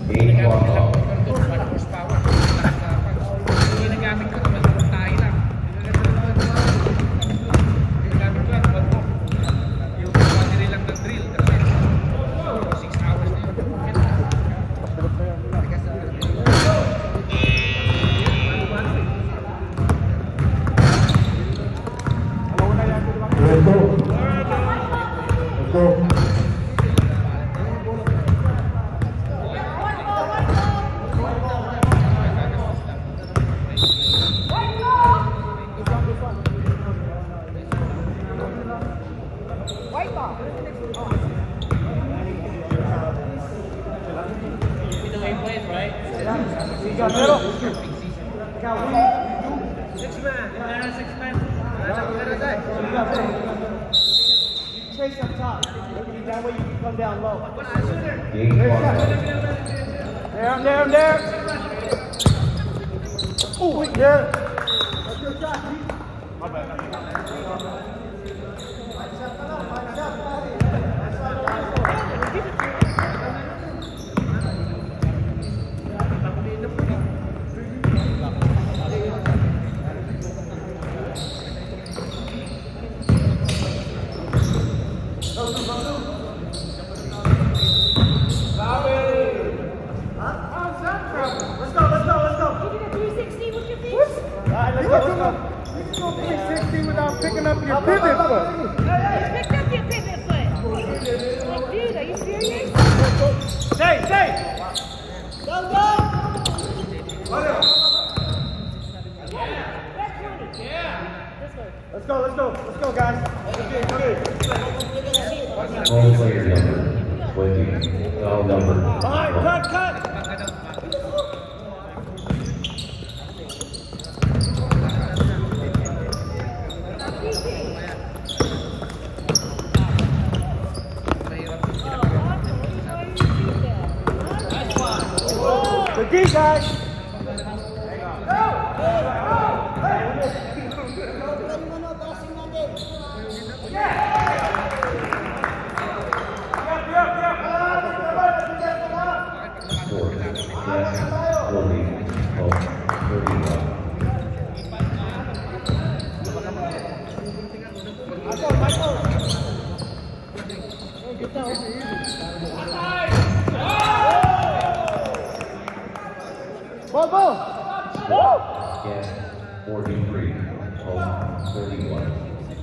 Game walk off. Ginagamit ko naman ng tayo lang. Ginagamit ko lang, yung battery lang ng drill. 6 hours na yun. Let's go. Chase up top. That way you can come down low. Game walk off. There. Oh, wait, there. That's your shot, Pete. My bad. Picking up your pivot foot. Picked up your pivot foot. Like, dude, are you serious? Stay. Let's go, guys. Home player number 20. Foul number. Cut. The D guys. Yes, 43. Home 31.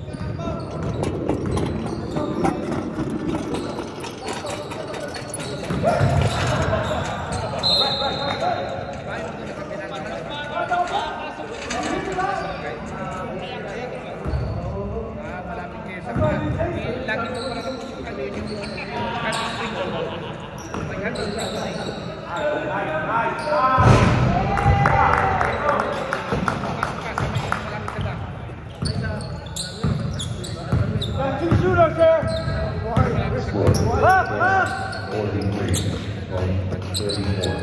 Score, 43. Home 34.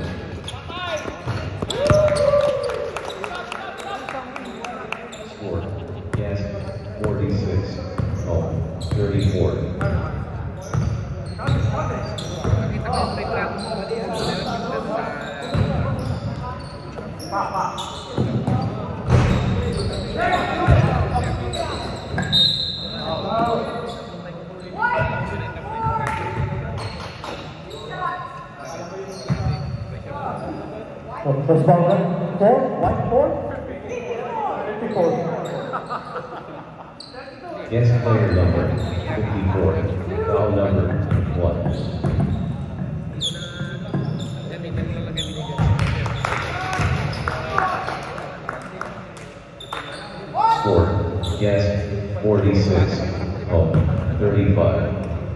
Score, yes, 46. Home 34. First ball, white 4? 54. Guest player number 54. Foul number 1. Score, yes, 46. Home 35.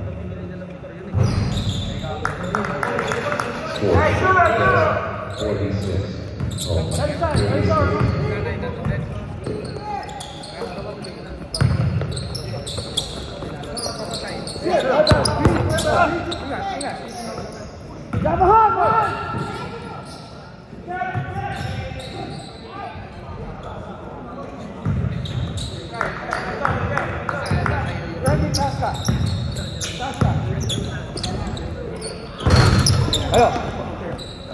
Score, yes, 46. Home 36. Ayo.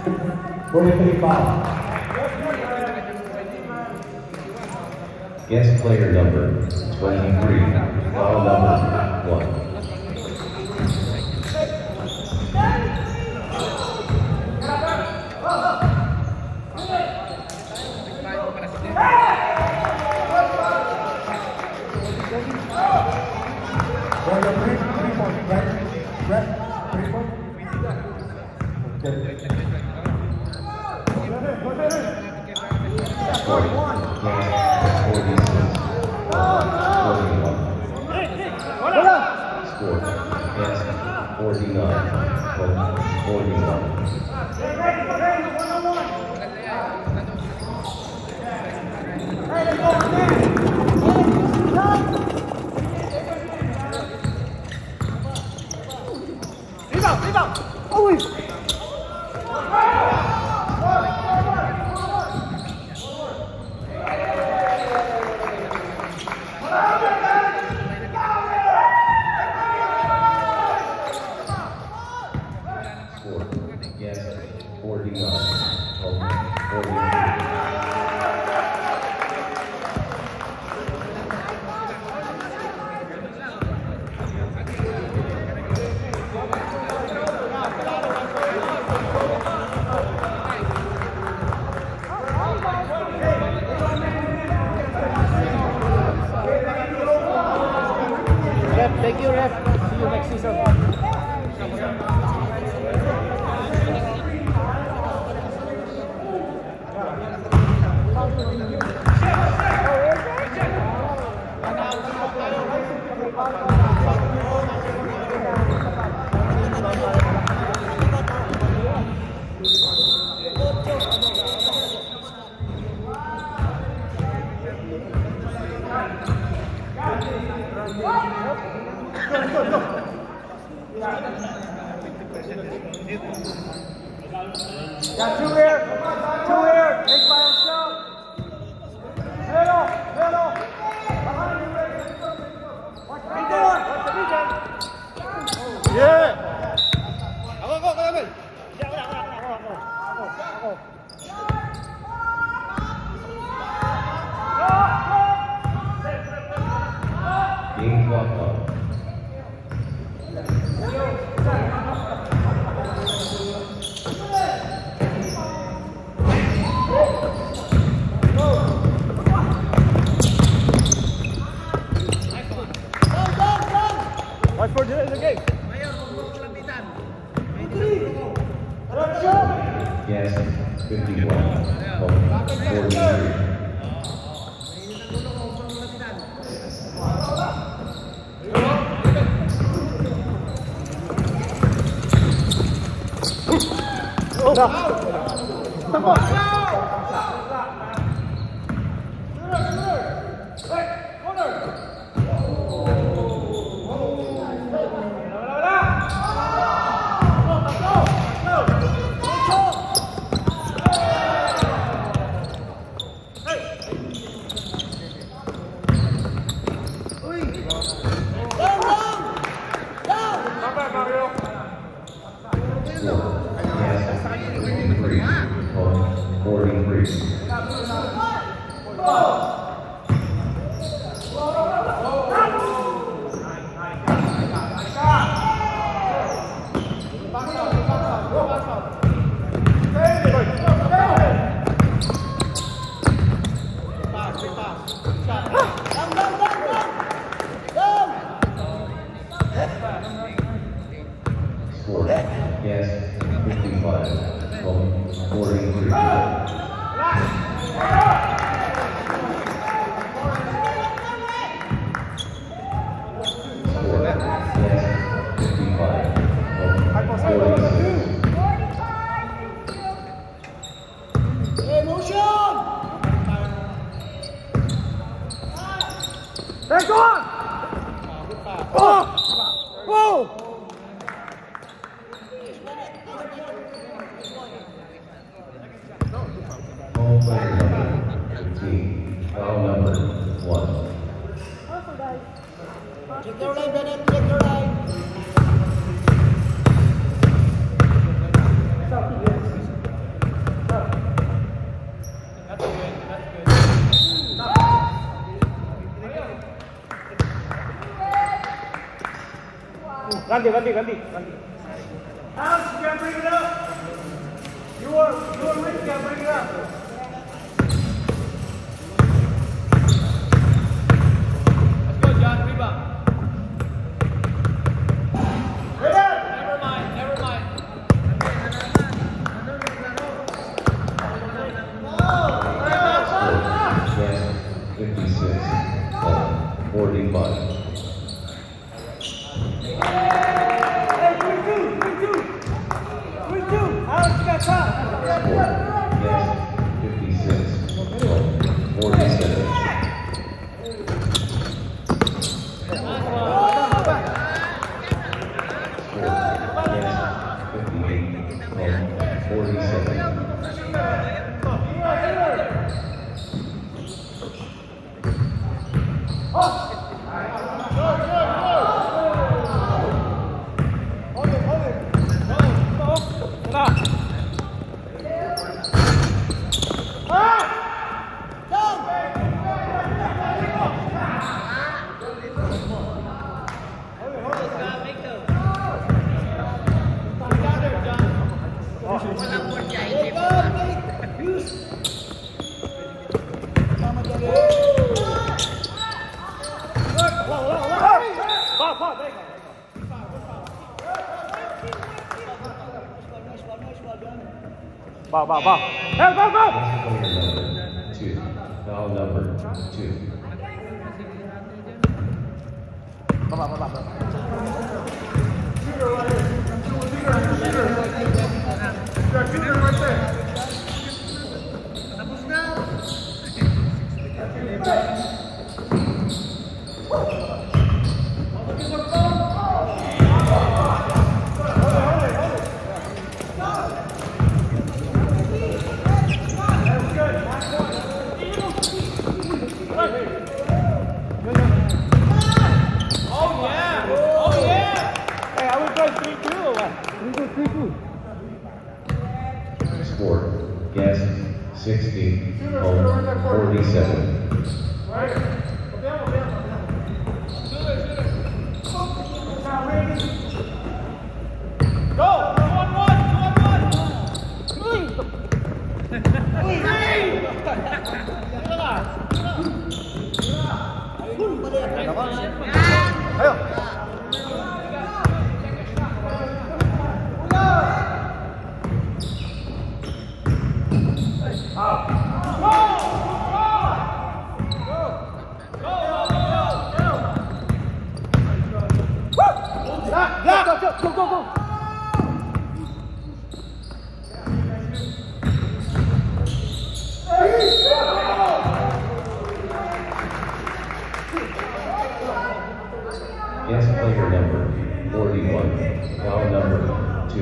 43 foul. Guest player number 23, foul number 1. Score, yes, 49, 41. Rebound! Always! Score, yes, 49, 43. Ref, thank you, ref. See you next season. Got two here. Two here. Make final shot. Middle. Middle. Behind you, Ray. Watch the rebound. Watch the rebound. Yeah. Ako. Game clock on. Watch for the game. Yes, 51, 43. Yes, 55, 43. They're gone! Oh! Whoa! Home player number 15, foul number 1. Ganti. Alex, you can't bring it up. You are Rich, can't bring it up. Let's go, John. Rebound. Never mind. Yes, 56, 45. Hey, 3-2. Alex, you got time. Score, yes, 56, 47. Ball. Hey, go! Two. Foul number 2. Hey, I would play 3-2 or what? 3-2. Score, yes, 60, 47. Go! go! Yes, player number 41. Foul number 2.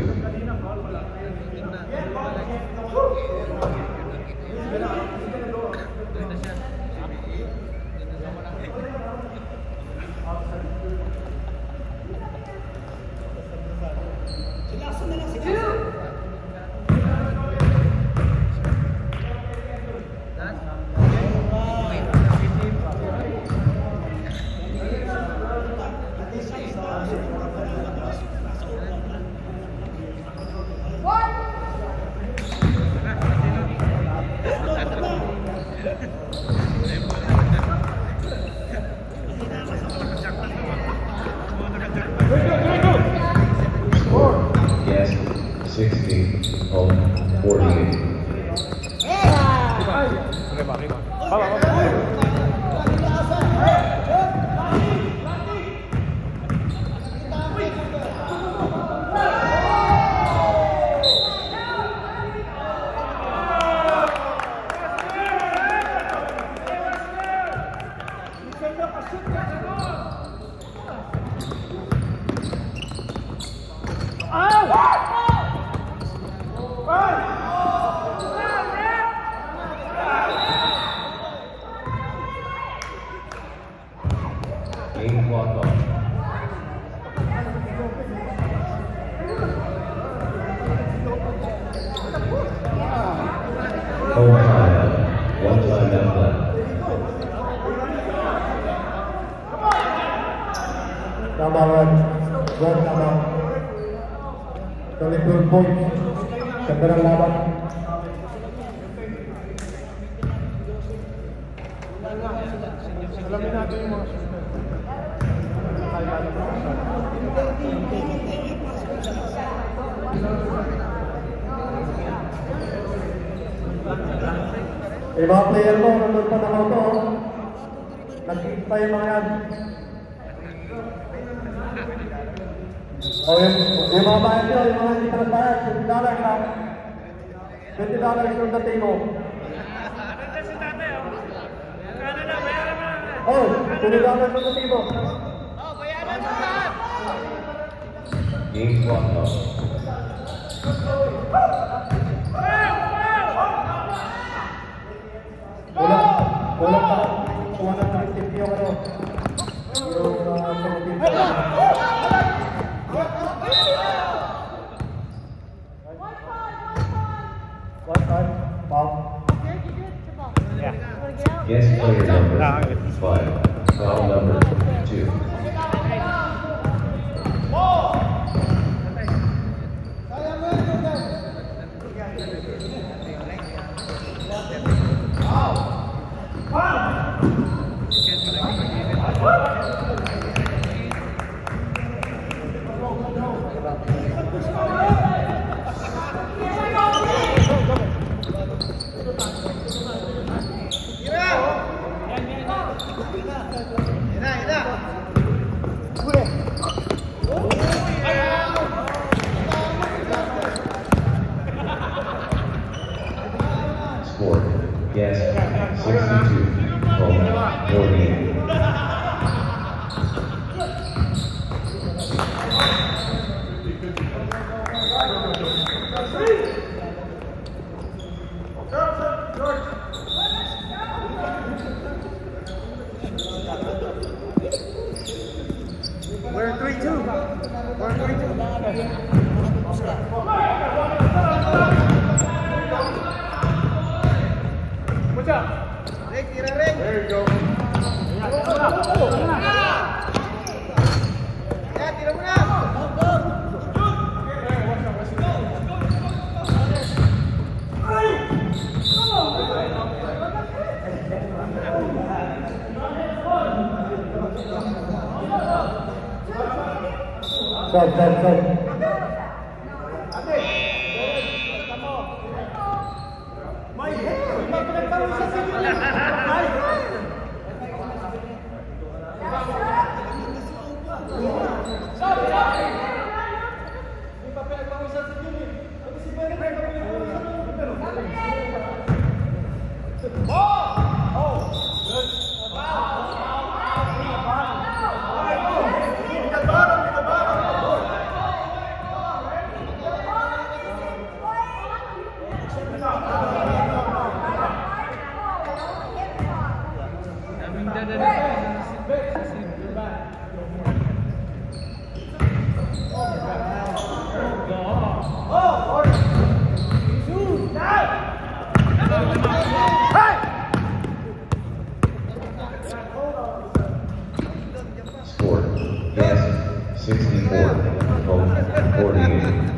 Yes, 60, 48. Game clock off. Home timeout. 1 timeout left. Number 1. One naman. 22 points. Ganda ng laban. Alamin natin yung mga susunod. Yung mga player mo, nandun pa ng auto. Nag-iista yung mga yan. O yung mga bayan nyo, yung mga hindi ka nagbayad, $20 lang. $20 yung dating mo. Oh, $20 yung dating mo. Game clock up. Wala pa. Wala pa ng tip yung ano. Yes, player number 5. Foul number 2. Score, yes, 62, home, 48. We're 3-2. We're 3-2. What's up? Rick, tira ring. There you go. Yeah, tira mo na. Stop. Score, yes, 64, home, 48.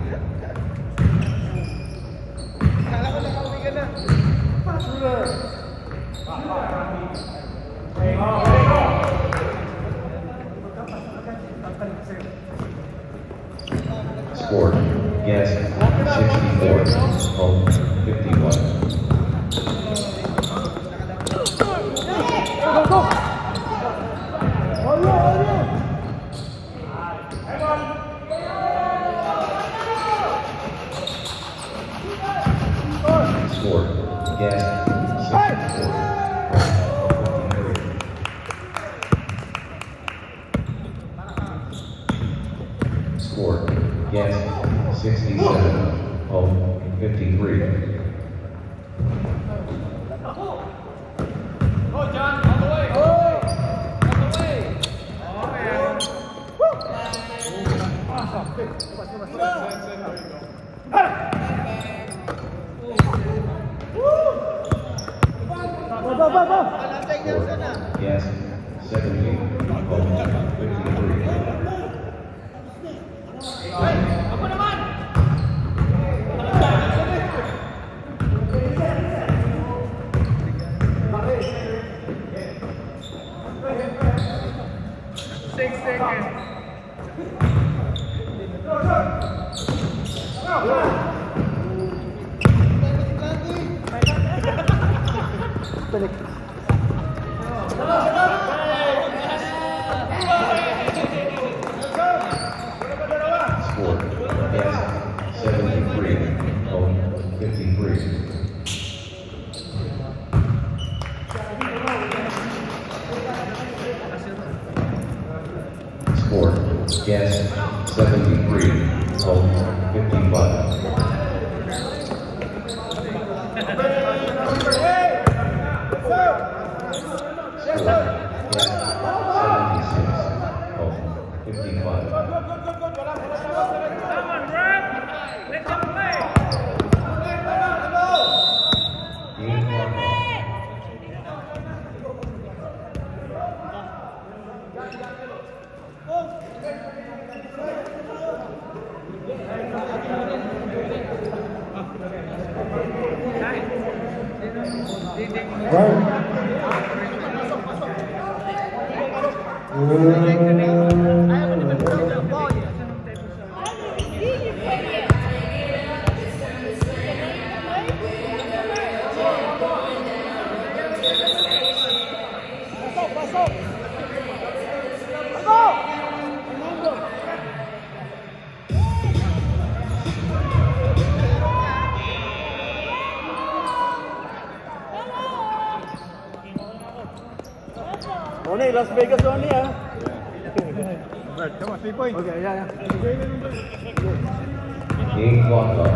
Score, yes, 64, home, 51. Score, yes, 64, home, 53. Score, yes, 67, home, 53. Score, yes, 70, home, 53. Balik. Score, yes, 73, home 53. Score, yes, 73, home 55. Only Las Vegas only, huh? Come on, 3 points. Okay, yeah. Game clock up.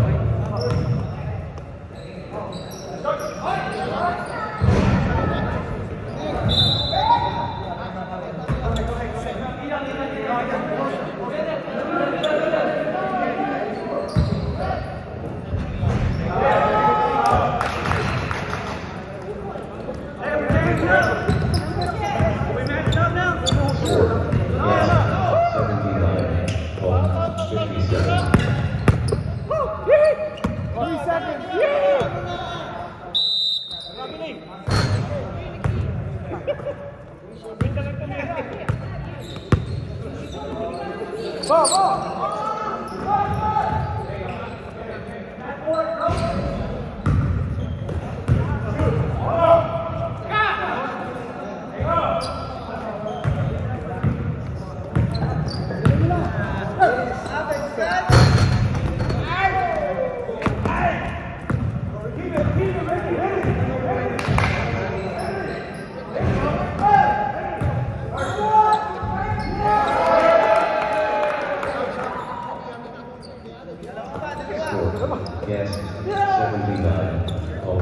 Yes, 79. Oh,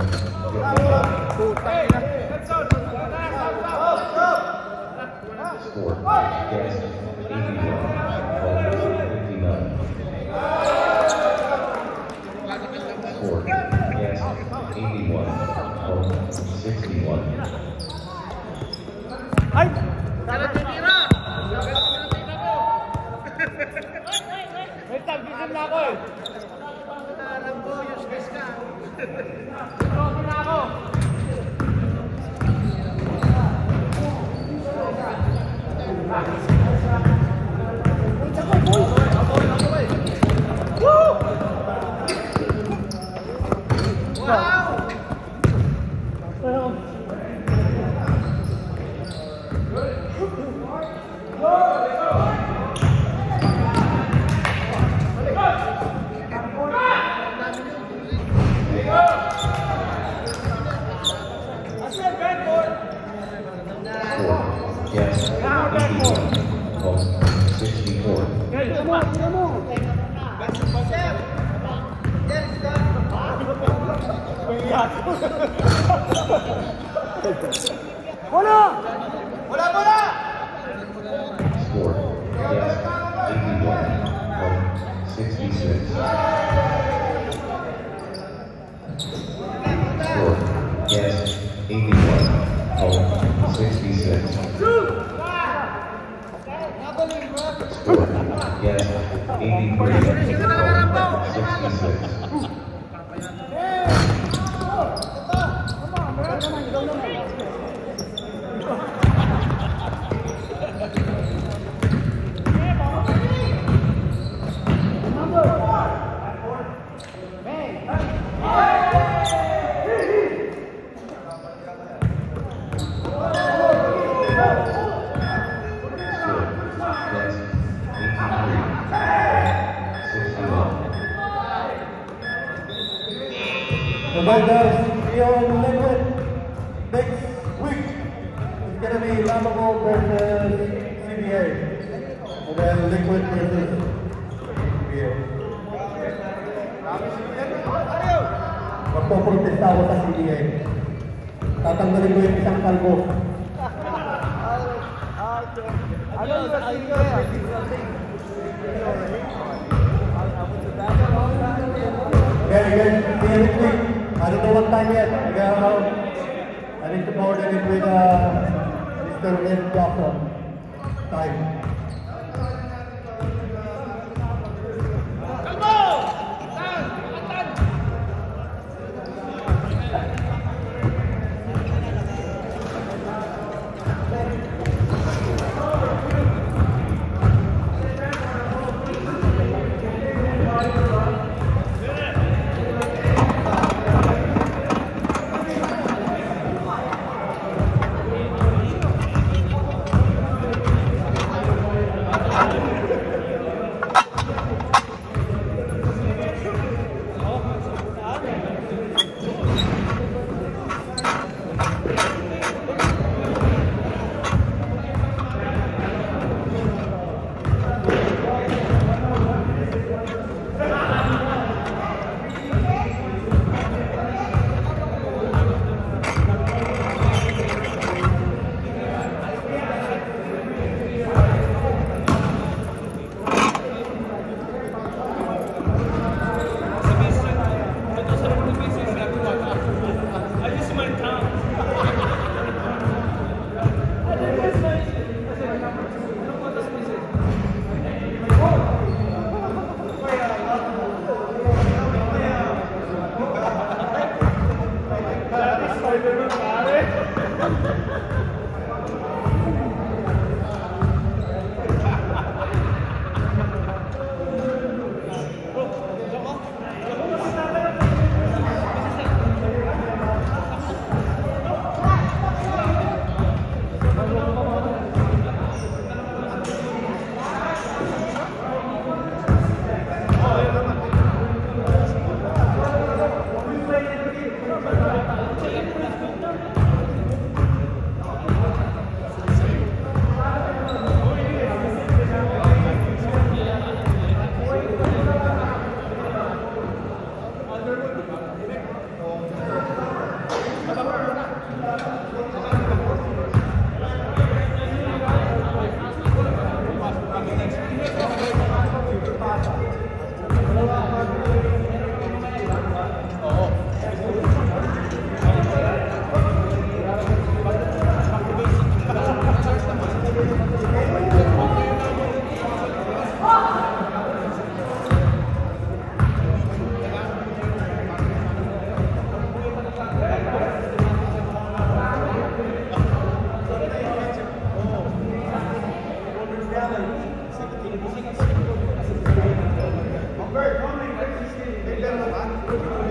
55. Score, yes, 81. Oh, 59. Score, yes, 81. Oh, 61. Ay! May tag-isip na ako eh. Yes, 81. Oh, 64. Bola! Score, yes, 81. Oh, 66. Score, yes, 81. Oh, 66. Score, yes, 83. Oh, 66. Okay guys, see you on Liquid next week. It's gonna be Lamamo versus CBA. And then Liquid versus CBA. Magpoprotesta ako sa CBA. Tatanggalin ko yung isang kalbo. Ano yung Okay, guys, see you next week. I don't know what time yet. I need to coordinate it with Mr. Ed Johnson. Time. Humber,